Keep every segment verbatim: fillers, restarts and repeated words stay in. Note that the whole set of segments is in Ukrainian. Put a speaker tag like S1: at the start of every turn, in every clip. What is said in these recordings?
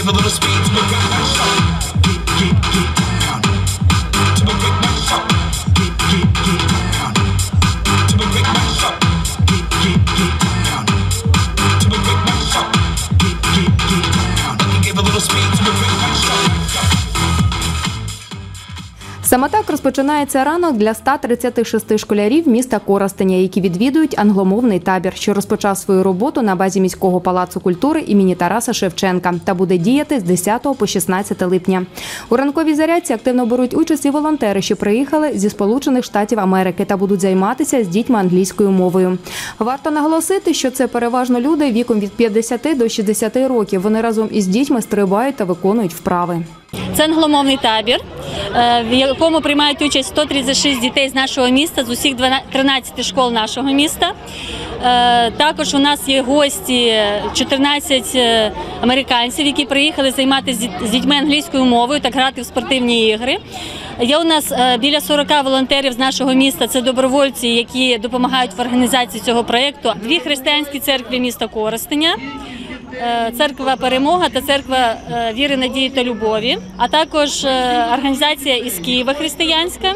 S1: Саме так розпочинається ранок для ста тридцяти шести школярів міста Коростеня, які відвідують англомовний табір, що розпочав свою роботу на базі міського палацу культури імені Тараса Шевченка та буде діяти з десятого по шістнадцяте липня. У ранковій зарядці активно беруть участь і волонтери, що приїхали зі Сполучених Штатів Америки та будуть займатися з дітьми англійською мовою. Варто наголосити, що це переважно люди віком від п'ятдесяти до шістдесяти років. Вони разом із дітьми стрибають та виконують вправи.
S2: Це англомовний табір, в якому приймають участь сто тридцять шість дітей з нашого міста, з усіх тринадцяти школ нашого міста. Також у нас є гості, чотирнадцять американців, які приїхали займатися з дітьми англійською мовою та грати в спортивні ігри. Є у нас біля сорока волонтерів з нашого міста, це добровольці, які допомагають в організації цього проєкту. Дві християнські церкви міста Коростеня. Церква «Перемога» та церква «Віри, надії та любові», а також організація із Києва християнська,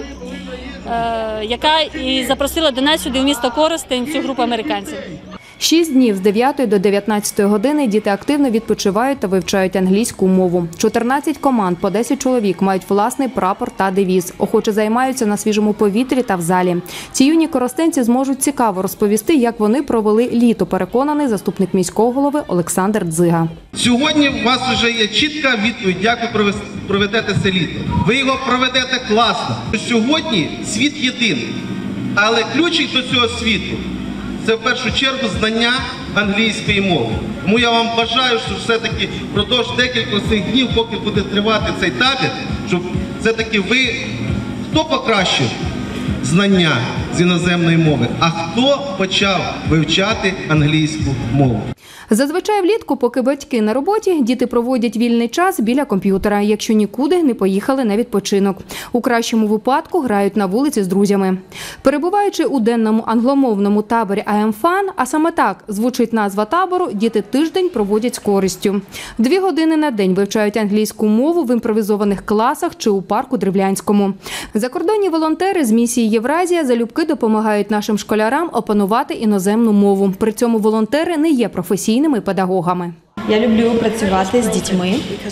S2: яка і запросила до нас сюди в місто Коростень цю групу американців.
S1: Шість днів з дев'ятої до дев'ятнадцятої години діти активно відпочивають та вивчають англійську мову. чотирнадцять команд по десять чоловік мають власний прапор та девіз. Охоче займаються на свіжому повітрі та в залі. Ці юні коростенці зможуть цікаво розповісти, як вони провели літо, переконаний заступник міського голови Олександр Дзига.
S3: Сьогодні у вас вже є чітка відповідь, як ви проведете це літо. Ви його проведете класно. Сьогодні світ єдиний, але ключик до цього світу – це в першу чергу знання англійської мови. Тому я вам бажаю, що все-таки впродовж декількох цих днів, поки буде тривати цей табір, щоб все-таки ви, хто покращив знання з іноземної мови, а хто почав вивчати англійську мову.
S1: Зазвичай влітку, поки батьки на роботі, діти проводять вільний час біля комп'ютера, якщо нікуди не поїхали на відпочинок. У кращому випадку грають на вулиці з друзями. Перебуваючи у денному англомовному таборі «I am fun», а саме так звучить назва табору, діти тиждень проводять з користю. Дві години на день вивчають англійську мову в імпровізованих класах чи у парку Древлянському. Закордонні волонтери з місії «Євразія» залюбки допомагають нашим школярам опанувати іноземну мову. При цьому волонтери не є професійними педагогами.
S4: Я люблю працювати з дітьми.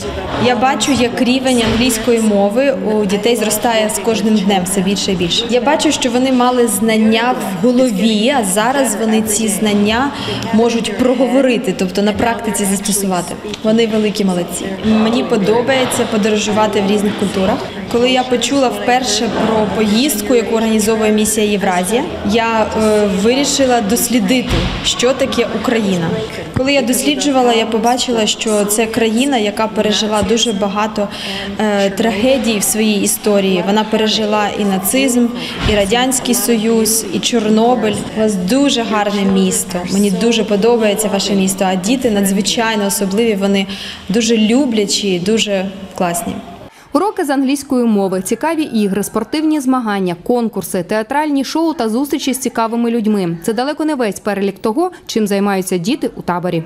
S4: Я бачу, як рівень англійської мови у дітей зростає з кожним днем все більше і більше. Я бачу, що вони мали знання в голові, а зараз вони ці знання можуть проговорити, тобто на практиці застосувати. Вони великі молодці. Мені подобається подорожувати в різних культурах. Коли я почула вперше про поїздку, яку організовує місія «Євразія», я е, вирішила дослідити, що таке Україна. Коли я досліджувала, я побачила, що це країна, яка пережила дуже багато е, трагедій в своїй історії. Вона пережила і нацизм, і Радянський Союз, і Чорнобиль. У вас дуже гарне місто. Мені дуже подобається ваше місто, а діти надзвичайно особливі, вони дуже люблячі, дуже класні.
S1: Уроки з англійської мови, цікаві ігри, спортивні змагання, конкурси, театральні шоу та зустрічі з цікавими людьми – це далеко не весь перелік того, чим займаються діти у таборі.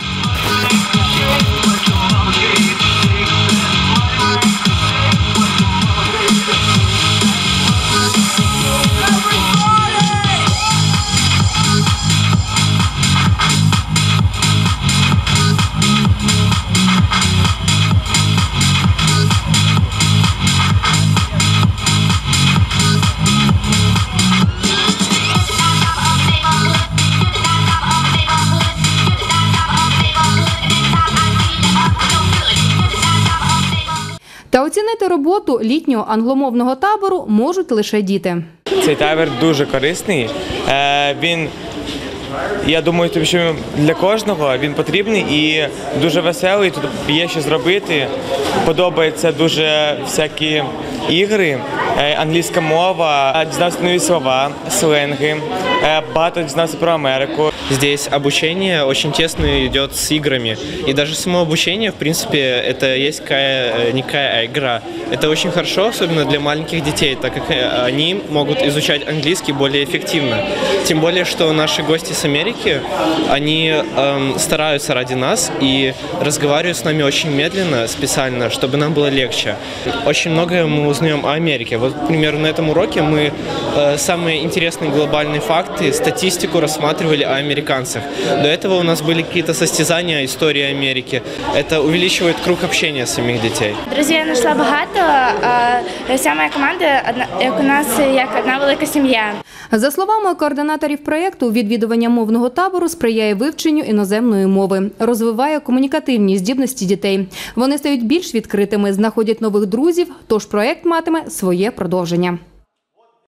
S1: Та оцінити роботу літнього англомовного табору можуть лише діти.
S5: Цей табір дуже корисний. Він, я думаю, що для кожного він потрібний і дуже веселий. Тут є що зробити. Подобаються дуже всякі ігри, англійська мова, дізнався нові слова, сленги, багато дізнався про Америку.
S6: Здесь обучение очень тесно идет с играми. И даже само обучение, в принципе, это есть какая, некая игра. Это очень хорошо, особенно для маленьких детей, так как они могут изучать английский более эффективно. Тем более, что наши гости с Америки, они эм, стараются ради нас и разговаривают с нами очень медленно, специально, чтобы нам было легче. Очень многое мы узнаем о Америке. Вот, к примеру, на этом уроке мы э, самые интересные глобальные факты, статистику рассматривали о американцах. До этого у нас были какие-то состязания истории Америки. Это увеличивает круг общения самих детей.
S7: Друзів я знайшла багато. а Вся моя команда, одна- як у нас, як одна велика сім'я.
S1: За словами координаторів проєкту, відвідування мовного табору сприяє вивченню іноземної мови, розвиває комунікативні здібності дітей. Вони стають більш відкритими, знаходять нових друзів, тож проєкт матиме своє продовження.